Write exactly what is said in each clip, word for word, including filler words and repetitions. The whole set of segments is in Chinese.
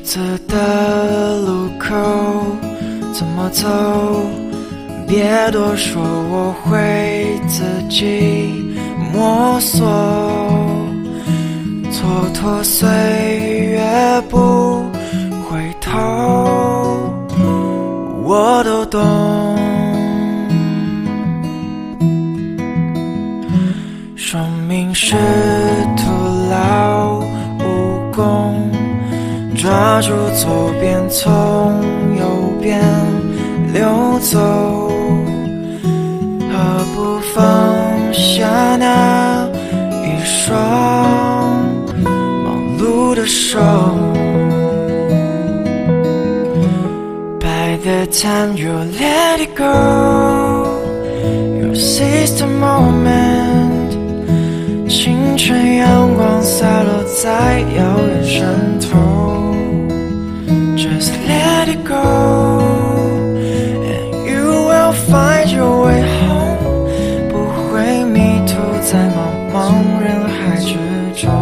择的路口怎么走？别多说，我会自己摸索。蹉跎岁月不回头，我都懂。生命是徒劳无功，抓住左边，从右边溜走，何不放下那一双忙碌的手。 By the time you let it go, you'll seize the moment。 清晨阳光洒落在遥远山头 ，Just let it go, and you will find your way home。 不会迷途在茫茫人海之中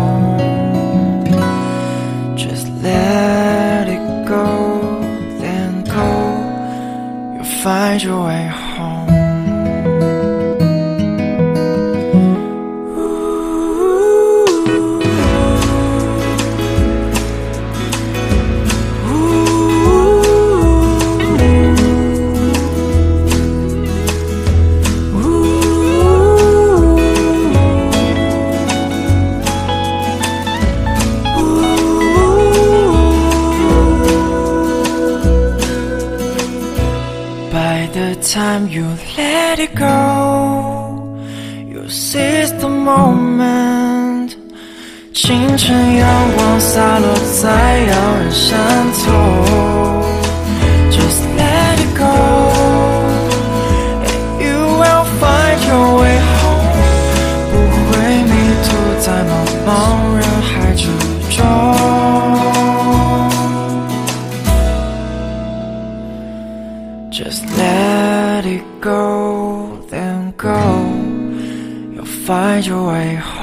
，Just let it go, then go, you'll find your way home。 By the time you let it go, you seize the moment。 清晨阳光洒落在遥远山头 ，Just let it go, and you will find your way home。 不会迷途在茫茫人海之中。 Just let it go, then go, you'll find your way home.